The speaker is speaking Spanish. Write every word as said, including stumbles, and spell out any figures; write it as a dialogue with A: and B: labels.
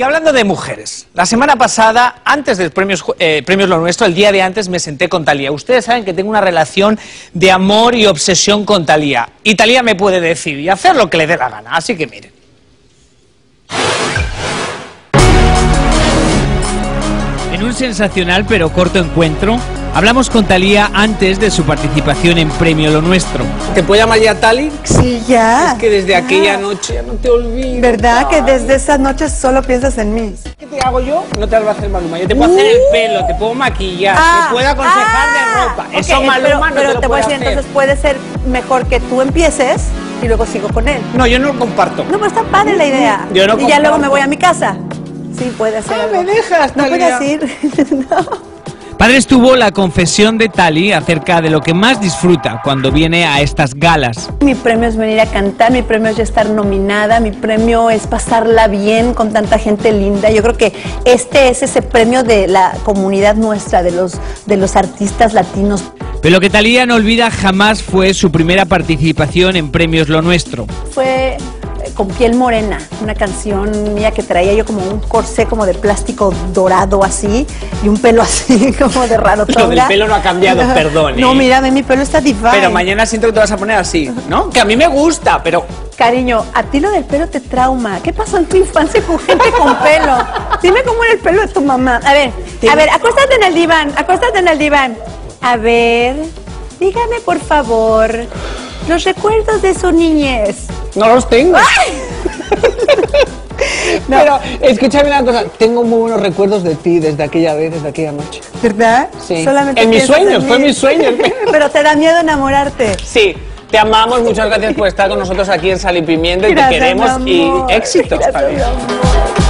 A: Y hablando de mujeres, la semana pasada, antes del premios, eh, premios Lo Nuestro, el día de antes me senté con Thalía. Ustedes saben que tengo una relación de amor y obsesión con Thalía. Y Thalía me puede decir y hacer lo que le dé la gana. Así que miren.
B: En un sensacional pero corto encuentro, hablamos con Thalía antes de su participación en Premio Lo Nuestro.
A: ¿Te puedo llamar ya Tali?
C: Sí, ya.
A: Es que desde
C: ya.
A: aquella noche ya no te olvido.
C: ¿Verdad que desde esa noche solo piensas en mí?
A: ¿Qué te hago yo? No te lo va a hacer Maluma. Yo te puedo
C: Uh.
A: hacer el pelo, te puedo maquillar,
C: Ah,
A: te puedo aconsejar
C: ah,
A: de ropa.
C: ok,
A: Eso Maluma
C: pero,
A: no
C: pero
A: te lo
C: te voy
A: puede
C: a decir,
A: hacer.
C: entonces puede ser mejor que tú empieces y luego sigo con él.
A: No, yo no lo comparto.
C: No, pero está padre la idea.
A: Yo no
C: y ya luego
A: comparto.
C: me voy a mi casa. Sí, puede ser.
A: Ah,
C: algo.
A: me dejas,
C: No
A: Thalía.
C: puedes ir. No.
B: Padres tuvo la confesión de Thalía acerca de lo que más disfruta cuando viene a estas galas.
C: Mi premio es venir a cantar, mi premio es ya estar nominada, mi premio es pasarla bien con tanta gente linda. Yo creo que este es ese premio de la comunidad nuestra, de los, de los artistas latinos.
B: Pero lo que Thalía no olvida jamás fue su primera participación en Premios Lo Nuestro.
C: Fue eh, con Piel Morena, una canción mía que traía yo como un corsé como de plástico dorado así y un pelo así como de raro.
A: Lo del pelo no ha cambiado, perdón.
C: No,
A: ¿eh?
C: mira, ve, mi pelo está divine.
A: Pero mañana siento que te vas a poner así, ¿no? Que a mí me gusta, pero...
C: Cariño, a ti lo del pelo te trauma. ¿Qué pasó en tu infancia con gente con pelo? Dime cómo era el pelo de tu mamá. A ver, a ver, acuéstate en el diván, acuéstate en el diván. A ver, dígame por favor, los recuerdos de su niñez.
A: No los tengo. No. Pero escúchame una cosa, tengo muy buenos recuerdos de ti desde aquella vez, desde aquella noche.
C: ¿Verdad?
A: Sí.
C: Solamente
A: En mis
C: piensas
A: sueños,
C: en
A: fue
C: mí.
A: mis sueños.
C: Pero te da miedo enamorarte.
A: Sí, te amamos, muchas gracias por estar con nosotros aquí en Sal y Pimienta y
C: Gracias,
A: te queremos
C: mi
A: y
C: amor.
A: éxitos.
C: Gracias,
A: Thalía.
C: mi amor.